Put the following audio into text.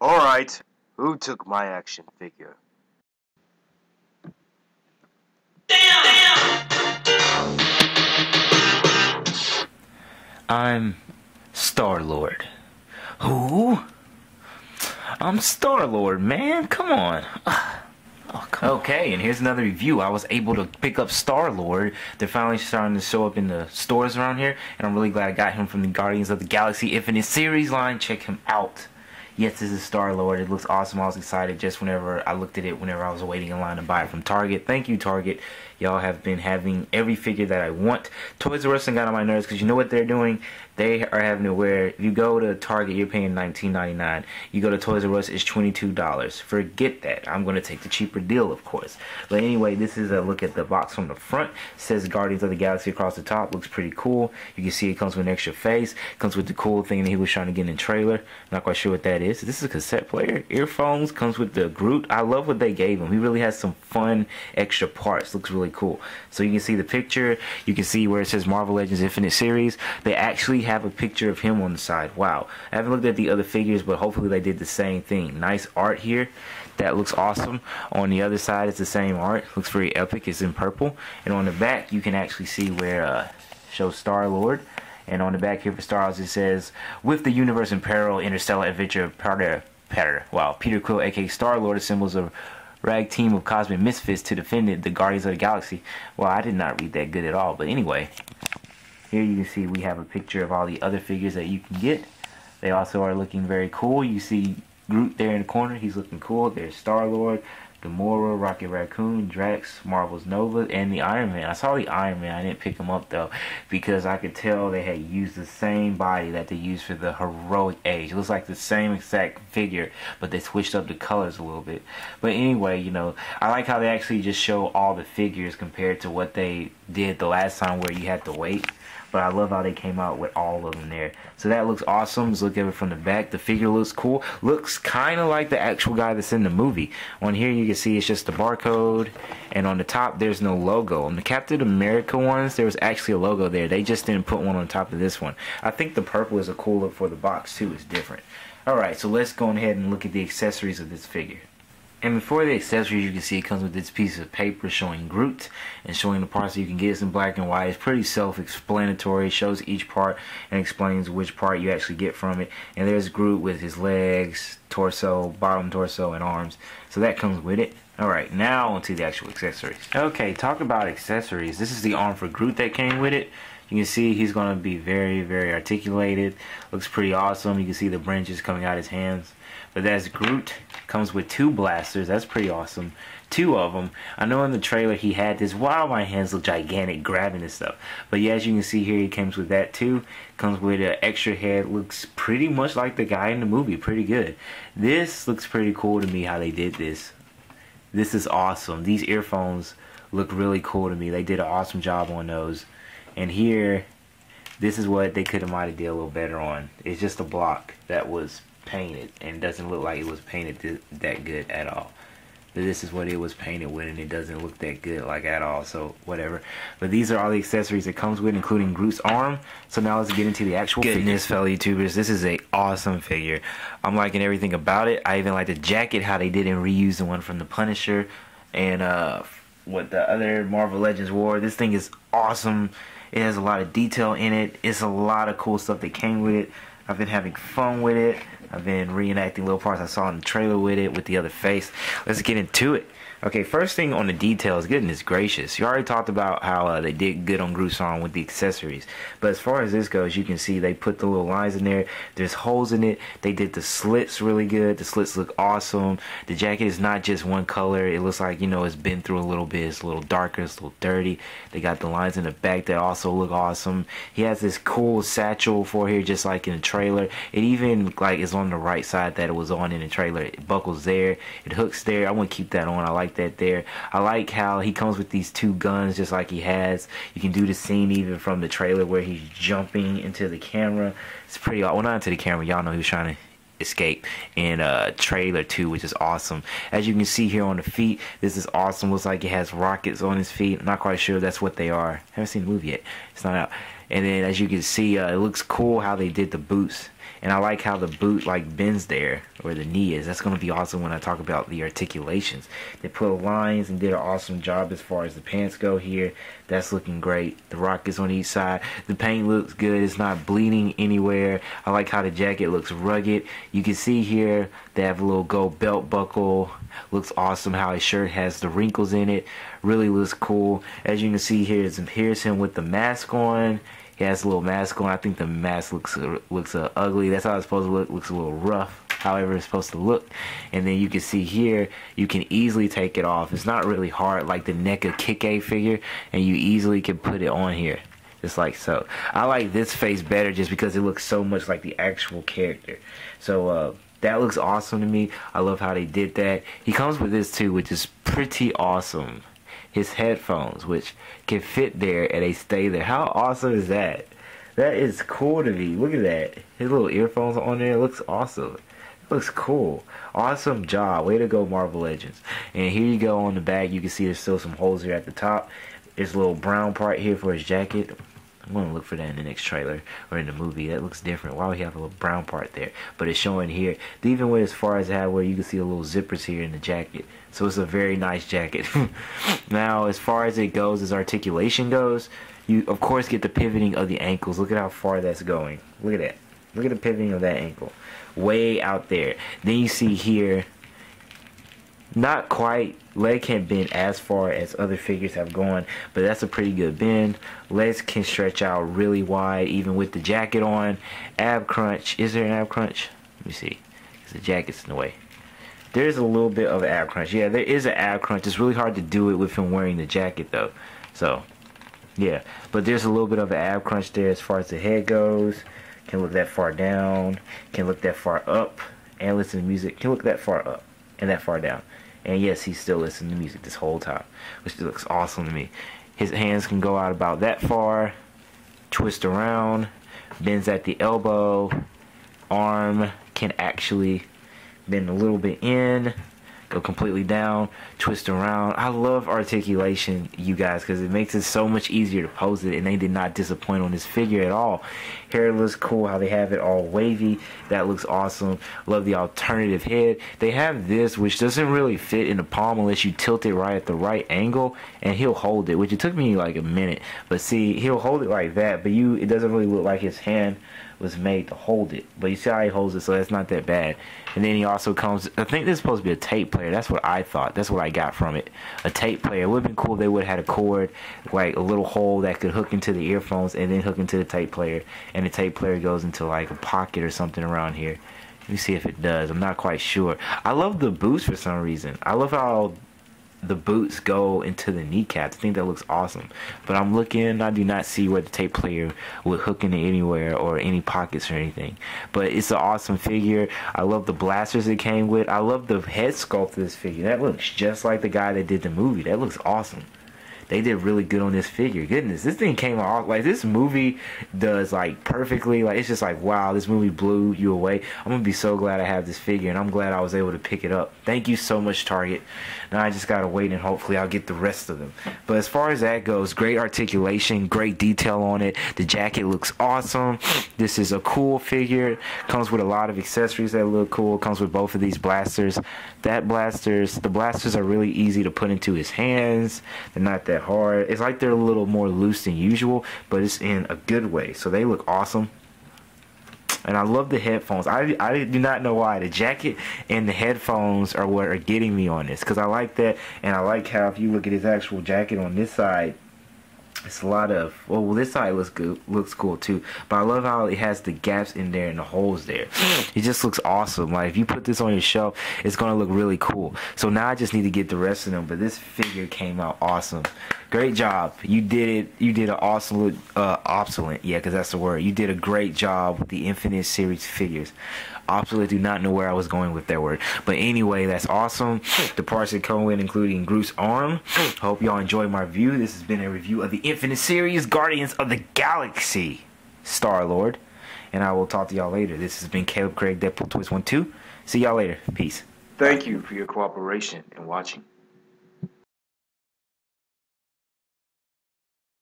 Alright, who took my action figure? I'm Star-Lord. Who? I'm Star-Lord, man. Come on. Okay, and here's another review. I was able to pick up Star-Lord. They're finally starting to show up in the stores around here, and I'm really glad I got him from the Guardians of the Galaxy Infinite Series line. Check him out. Yes, this is Star-Lord. It looks awesome. I was excited just whenever I looked at it, whenever I was waiting in line to buy it from Target. Thank you, Target. Y'all have been having every figure that I want. Toys R Us got on my nerves because you know what they're doing? They are having to wear, if you go to Target, you're paying $19.99. You go to Toys R Us, it's $22. Forget that. I'm going to take the cheaper deal, of course. But anyway, this is a look at the box from the front. It says Guardians of the Galaxy across the top. Looks pretty cool. You can see it comes with an extra face. Comes with the cool thing that he was trying to get in the trailer. Not quite sure what that is. This is a cassette player. Earphones. Comes with the Groot. I love what they gave him. He really has some fun extra parts. Looks really cool. So you can see the picture. You can see where it says Marvel Legends Infinite Series. They actually have a picture of him on the side. Wow. I haven't looked at the other figures, but hopefully they did the same thing. Nice art here. That looks awesome. On the other side, it's the same art. Looks very epic. It's in purple. And on the back, you can actually see where shows Star-Lord. And on the back here for Star Wars, it says, with the universe in peril, interstellar adventure, Peter Quill, aka Star-Lord, assembles a rag team of cosmic misfits to defend the Guardians of the Galaxy. Well, I did not read that good at all, but anyway, here you can see we have a picture of all the other figures that you can get. They also are looking very cool. You see Groot there in the corner. He's looking cool. There's Star-Lord, Gamora, Rocket Raccoon, Drax, Marvel's Nova, and the Iron Man. I saw the Iron Man. I didn't pick him up, though, because I could tell they had used the same body that they used for the Heroic Age. It looks like the same exact figure, but they switched up the colors a little bit. But anyway, you know, I like how they actually just show all the figures compared to what they did the last time where you had to wait. But I love how they came out with all of them there. So that looks awesome. Let's look at it from the back. The figure looks cool. Looks kind of like the actual guy that's in the movie. On here you can see it's just the barcode. And on the top there's no logo. On the Captain America ones, there was actually a logo there. They just didn't put one on top of this one. I think the purple is a cool look for the box too. It's different. Alright, so let's go ahead and look at the accessories of this figure. And before the accessories, you can see it comes with this piece of paper showing Groot and showing the parts that you can get. It's in black and white. It's pretty self-explanatory. It shows each part and explains which part you actually get from it. And there's Groot with his legs, torso, bottom torso, and arms. So that comes with it. Alright, now onto the actual accessories. Okay, talk about accessories. This is the arm for Groot that came with it. You can see he's going to be very, very articulated. Looks pretty awesome. You can see the branches coming out his hands. But that's Groot. Comes with 2 blasters. That's pretty awesome. 2 of them. I know in the trailer he had this. Wow, my hands look gigantic grabbing this stuff. But yeah, as you can see here, he comes with that too. Comes with an extra head. Looks pretty much like the guy in the movie. Pretty good. This looks pretty cool to me how they did this. This is awesome. These earphones look really cool to me. They did an awesome job on those. And here, this is what they could have might have did a little better on. It's just a block that was painted and it doesn't look like it was painted that good at all. But this is what it was painted with and it doesn't look that good like at all, so whatever. But these are all the accessories it comes with, including Groot's arm. So now let's get into the actual goodness, fellow YouTubers. This is a awesome figure. I'm liking everything about it. I even like the jacket, how they didn't reuse the one from the Punisher and what the other Marvel Legends wore. This thing is awesome. It has a lot of detail in it. It's a lot of cool stuff that came with it. I've been having fun with it. I've been reenacting little parts I saw in the trailer with it, with the other face. Let's get into it. Okay, first thing on the details, goodness gracious. You already talked about how they did good on Groot's arm with the accessories. But as far as this goes, you can see they put the little lines in there. There's holes in it. They did the slits really good. The slits look awesome. The jacket is not just one color. It looks like, you know, it's been through a little bit. It's a little darker. It's a little dirty. They got the lines in the back that also look awesome. He has this cool satchel for here just like in the trailer. It even like is on the right side that it was on in the trailer. It buckles there. It hooks there. I want to keep that on. I like that there. I like how he comes with these 2 guns just like he has. You can do the scene even from the trailer where he's jumping into the camera. It's pretty awesome. Well, not into the camera. Y'all know he was trying to escape in trailer 2, which is awesome. As you can see here on the feet, this is awesome. Looks like it has rockets on his feet. I'm not quite sure that's what they are. Haven't seen the movie yet. It's not out. And then as you can see, it looks cool how they did the boots. And I like how the boot like bends there, where the knee is. That's going to be awesome when I talk about the articulations. They put lines and did an awesome job as far as the pants go here. That's looking great. The rockets on each side. The paint looks good. It's not bleeding anywhere. I like how the jacket looks rugged. You can see here they have a little gold belt buckle. Looks awesome how his shirt has the wrinkles in it. Really looks cool. As you can see here's him with the mask on. He has a little mask on. I think the mask looks ugly. That's how it's supposed to look. Looks a little rough, however it's supposed to look. And then you can see here, you can easily take it off. It's not really hard like the NECA Kick-A figure, and you easily can put it on here, just like so. I like this face better just because it looks so much like the actual character. So that looks awesome to me. I love how they did that. He comes with this too, which is pretty awesome. His headphones, which can fit there and they stay there. How awesome is that? That is cool to me. Look at that. His little earphones on there. It looks awesome. It looks cool. Awesome job. Way to go, Marvel Legends. And here you go on the back. You can see there's still some holes here at the top. There's a little brown part here for his jacket. I'm going to look for that in the next trailer or in the movie. That looks different. Why would he have a little brown part there? But it's showing here. They even went as far as that where you can see the little zippers here in the jacket. So it's a very nice jacket. Now, as far as it goes, as articulation goes, you of course get the pivoting of the ankles. Look at how far that's going. Look at that. Look at the pivoting of that ankle. Way out there. Then you see here, not quite, leg can't bend as far as other figures have gone, but that's a pretty good bend. Legs can stretch out really wide even with the jacket on. Ab crunch. Is there an ab crunch? Let me see. Because the jacket's in the way. There's a little bit of an ab crunch. Yeah, there is an ab crunch. It's really hard to do it with him wearing the jacket though. So, yeah. But there's a little bit of an ab crunch there as far as the head goes. Can look that far down. Can look that far up. And listen to music. Can look that far up. And that far down. And yes, he's still listening to music this whole time. Which looks awesome to me. His hands can go out about that far. Twist around. Bends at the elbow. Arm can actually bend a little bit in, go completely down, twist around. I love articulation, you guys, because it makes it so much easier to pose it, and they did not disappoint on this figure at all. Hair looks cool, how they have it all wavy. That looks awesome. Love the alternative head. They have this, which doesn't really fit in the palm unless you tilt it right at the right angle, and he'll hold it, which it took me like a minute. But see, he'll hold it like that, but it doesn't really look like his hand was made to hold it. But you see how he holds it, so that's not that bad. And then he also comes, I think this is supposed to be a tape player. That's what I thought. That's what I got from it. A tape player. It would have been cool if they would have had a cord, like a little hole that could hook into the earphones and then hook into the tape player. And the tape player goes into like a pocket or something around here. Let me see if it does. I'm not quite sure. I love the boots for some reason. I love how the boots go into the kneecaps. I think that looks awesome. But I'm looking, I do not see where the tape player would hook into anywhere or any pockets or anything. But it's an awesome figure. I love the blasters it came with. I love the head sculpt of this figure. That looks just like the guy that did the movie. That looks awesome. They did really good on this figure. Goodness, this thing came out like this movie does like perfectly. Like it's just like wow, this movie blew you away. I'm gonna be so glad I have this figure, and I'm glad I was able to pick it up. Thank you so much, Target. Now I just gotta wait and hopefully I'll get the rest of them. But as far as that goes, great articulation, great detail on it. The jacket looks awesome. This is a cool figure. Comes with a lot of accessories that look cool. Comes with both of these blasters. The blasters are really easy to put into his hands. They're not that hard. It's like they're a little more loose than usual, but it's in a good way. So they look awesome. And I love the headphones. I do not know why. The jacket and the headphones are what are getting me on this. Because I like that. And I like how if you look at his actual jacket on this side, it's a lot of, well, this side looks good, looks cool too. But I love how it has the gaps in there and the holes there. It just looks awesome. Like if you put this on your shelf, it's gonna look really cool. So now I just need to get the rest of them. But this figure came out awesome. Great job. You did it. You did an awesome, obsolete. Yeah, because that's the word. You did a great job with the Infinite Series figures. Obsolete, do not know where I was going with that word. But anyway, that's awesome. The parts that come in, including Groot's arm. Hope y'all enjoyed my review. This has been a review of the Infinite Series, Guardians of the Galaxy, Star-Lord. And I will talk to y'all later. This has been Caleb Craig, Deadpool Twist 12. See y'all later. Peace. Thank you for your cooperation and watching.